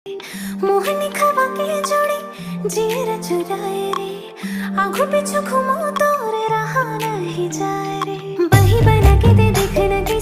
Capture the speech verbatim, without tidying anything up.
मोहनी खवा के जोड़ी जीर चुराए रे, आंखों पीछू घुमाओ तो रे रहा नहीं जाए रे, बही बना के दे देखना के